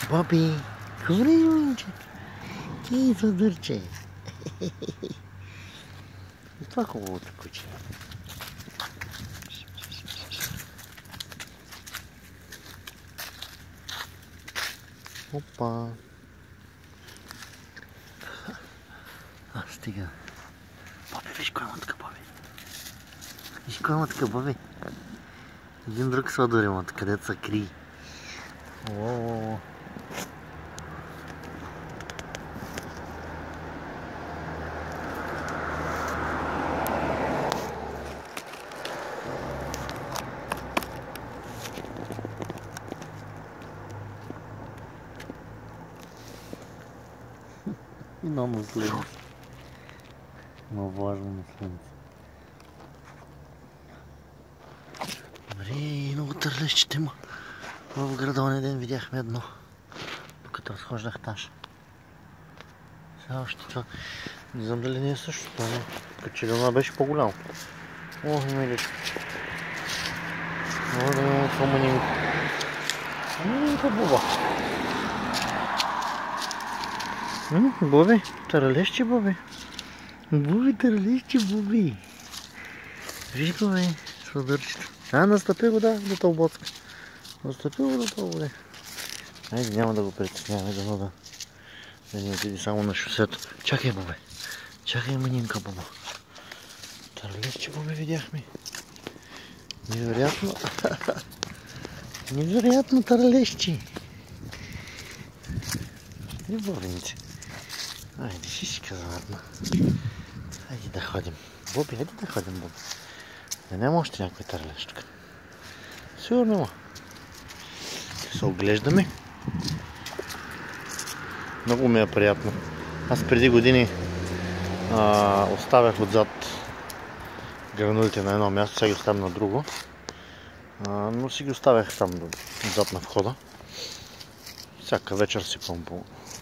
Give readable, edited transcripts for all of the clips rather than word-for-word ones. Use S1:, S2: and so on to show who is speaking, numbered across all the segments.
S1: Боби, добре, момиче. Ти задърче. Това хубавото куче. Опа. Стига. Боби, виж кой има така, Боби. Виж кой има така, Боби. Един друг сладор има, където са крии. Ооо. И на наследница. Но важно наследница. Добре, много търлещите има. В града онен ден видяхме едно, докато разхождах таш. Сега още това. Не знам дали не е същото, но като че ли беше по-голямо. О, миличко. О, да имаме това манинко. Манинко буба. Боби, търлещи, Боби. Боби, търлещи, Боби. Виж го, бе, сладърчето. Настъпи го, до тълботска. Настъпи го до тълботе. Айде, няма да го притесняваме, да не отиди само на шосето. Чакай, Бобе. Чакай, манинка, Боба. Търлещи, Боби, видяхме. Невероятно. Невероятно търлещи. И Бобинце. Айде, си каза една. Айде да ходим. Боби, айде да ходим, Боби. Да няма още някой търлещка. Сигурно има. Се оглеждаме. Много ми е приятно. Аз преди години оставях отзад гранулите на едно място, сега ги оставям на друго. Но си ги оставях там отзад на входа. Всяка вечер сипвам по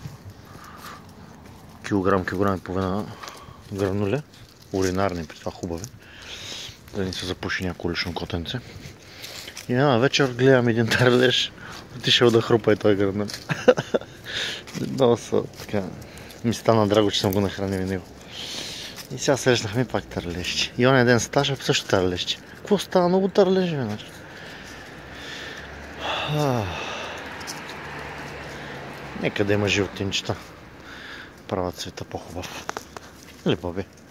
S1: килограм и половина грануле. Уринарни, при това хубави. Да не се запуши някакво лично котенце. И една вечер гледам един търлеж, отишъл да хрупа и той грануле. Много са така. Ми стана драго, че съм го нахранил и него. И сега срещнахме пак търлещи. И онен ден стажа също търлещи. Какво става? Много търлежи, веднъж. Нека да има животинчета. Правят света по-хубав. Или, Боби?